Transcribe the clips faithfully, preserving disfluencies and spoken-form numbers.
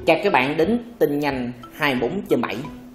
Chào các bạn đến tin nhanh hai mươi bốn trên bảy.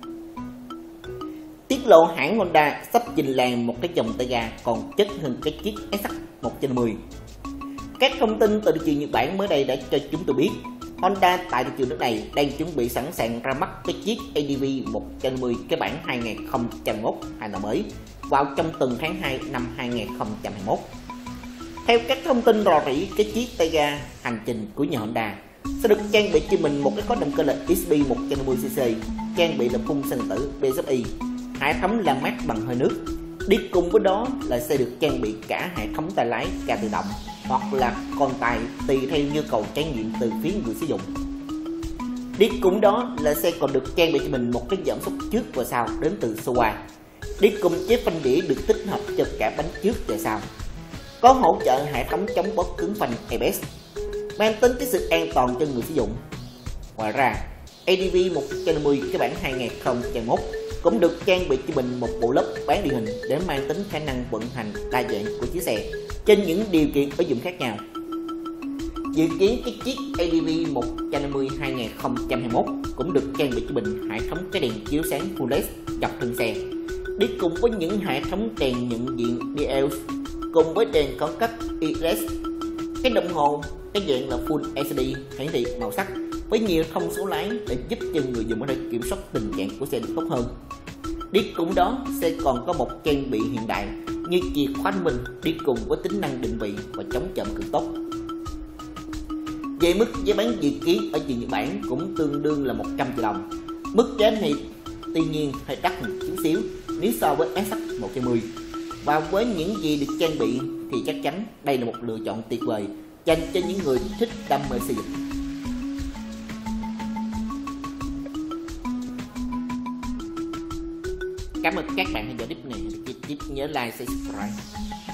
Tiết lộ hãng Honda sắp trình làng một cái dòng tay ga còn chất hơn cái chiếc ét ích một trên mười. Các thông tin từ thị trường Nhật Bản mới đây đã cho chúng tôi biết Honda tại thị trường nước này đang chuẩn bị sẵn sàng ra mắt cái chiếc a đê vê một trên mười cái bản hai nghìn không trăm hai mươi mốt hai năm mới vào trong tuần tháng hai năm hai nghìn không trăm hai mươi mốt. Theo các thông tin rò rỉ, cái chiếc tay ga hành trình của nhà Honda sẽ được trang bị cho mình một cái khối động cơ là ích pê một trăm năm mươi xê xê, trang bị là phun xăng điện tử bê ét i, hệ thống làm mát bằng hơi nước. Đi cùng với đó là sẽ được trang bị cả hệ thống tay lái ga tự động hoặc là con tay tùy theo nhu cầu trải nghiệm từ phía người sử dụng. Đi cùng đó là xe còn được trang bị cho mình một cái giảm速trước và sau đến từ Showa. Đi cùng chế phanh đĩa được tích hợp cho cả bánh trước và sau, có hỗ trợ hệ thống chống bóp cứng phanh a bê ét, mang tính cái sự an toàn cho người sử dụng. Ngoài ra, a đê vê một trăm năm mươi cái bản hai nghìn không trăm hai mươi mốt cũng được trang bị cho mình một bộ lớp bán địa hình để mang tính khả năng vận hành đa dạng của chiếc xe trên những điều kiện sử dụng khác nhau. Dự kiến cái chiếc a đê vê một trăm năm mươi hai nghìn không trăm hai mươi mốt cũng được trang bị cho mình hệ thống cái đèn chiếu sáng Full led dọc thân xe, đi cùng với những hệ thống đèn nhận diện đê lờ cùng với đèn có cấp i ét, cái đồng hồ cái dạng là Full lờ xê đê hiển thị màu sắc với nhiều thông số lái để giúp cho người dùng có thể kiểm soát tình trạng của xe được tốt hơn. Đi cùng đó, xe còn có một trang bị hiện đại như chìa khóa thông minh đi cùng với tính năng định vị và chống chậm cực tốt. Về mức giá bán dự kiến ở thị trường Nhật Bản cũng tương đương là một trăm triệu đồng. Mức giá này tuy nhiên hơi đắt một chút xíu nếu so với ét ích một trăm mười, và với những gì được trang bị thì chắc chắn đây là một lựa chọn tuyệt vời dành cho những người thích đam mê xây dựng. Cảm ơn các bạn theo dõi clip này. Nhớ like, subscribe.